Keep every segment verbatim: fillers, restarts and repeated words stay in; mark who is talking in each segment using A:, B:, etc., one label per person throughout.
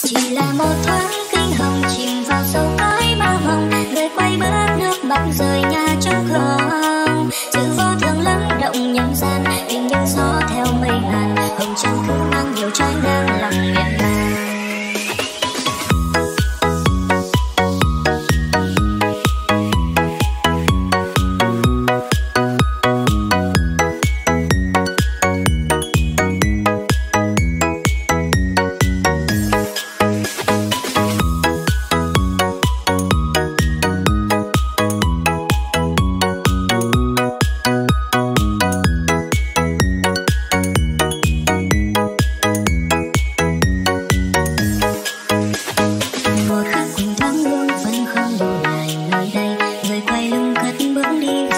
A: Chỉ là một thoáng kinh hồng chìm vào sâu cõi mơ mộng, người quay bước nước mắt rơi nhà trống không. Chữ vô thường lắng động nhân gian, tình như gió theo mây ngàn, hồng trần cứ mang nhiều trái đang lòng miệng bàn.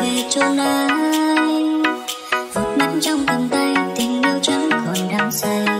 A: Chôn ai vụt mắt trong tầm tay, tình yêu chẳng còn đắm say.